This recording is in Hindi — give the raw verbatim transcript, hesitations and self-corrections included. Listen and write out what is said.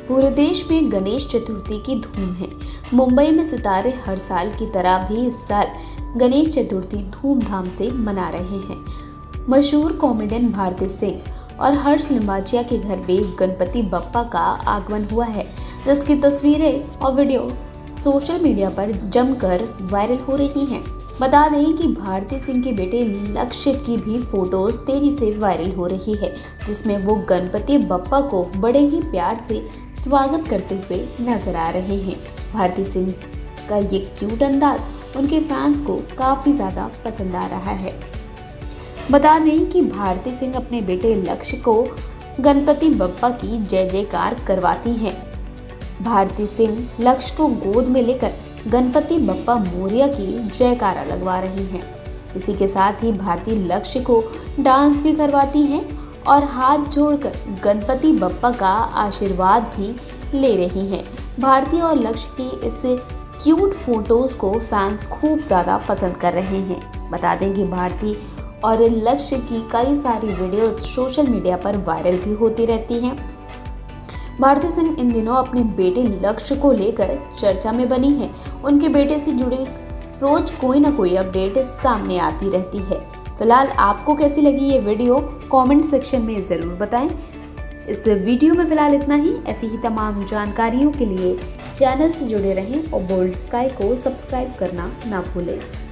पूरे देश में गणेश चतुर्थी की धूम है। मुंबई में सितारे हर साल की तरह भी इस साल गणेश चतुर्थी धूमधाम से मना रहे हैं। मशहूर कॉमेडियन भारती सिंह और हर्ष लिंबाचिया के घर पे गणपति बप्पा का आगमन हुआ है, जिसकी तस्वीरें और वीडियो सोशल मीडिया पर जमकर वायरल हो रही हैं। बता दें कि भारती सिंह के बेटे लक्ष्य की भी फोटोज तेजी से वायरल हो रही है, जिसमें वो गणपति बप्पा को बड़े ही प्यार से स्वागत करते हुए नजर आ रहे हैं। भारती सिंह का ये क्यूट अंदाज उनके फैंस को काफी ज्यादा पसंद आ रहा है। बता दें कि भारती सिंह अपने बेटे लक्ष्य को गणपति बप्पा की जय जयकार करवाती हैं। भारती सिंह लक्ष्य को गोद में लेकर गणपति बप्पा मोरिया की जयकारा लगवा रही हैं। इसी के साथ ही भारती लक्ष्य को डांस भी करवाती हैं और हाथ जोड़कर गणपति बप्पा का आशीर्वाद भी ले रही हैं। भारती और लक्ष्य की इस क्यूट फोटोज को फैंस खूब ज़्यादा पसंद कर रहे हैं। बता दें कि भारती और लक्ष्य की कई सारी वीडियोस सोशल मीडिया पर वायरल भी होती रहती हैं। भारती सिंह इन दिनों अपने बेटे लक्ष्य को लेकर चर्चा में बनी है। उनके बेटे से जुड़े रोज कोई ना कोई अपडेट सामने आती रहती है। फिलहाल आपको कैसी लगी ये वीडियो कमेंट सेक्शन में ज़रूर बताएं। इस वीडियो में फिलहाल इतना ही। ऐसी ही तमाम जानकारियों के लिए चैनल से जुड़े रहें और बोल्ड स्काई को सब्सक्राइब करना ना भूलें।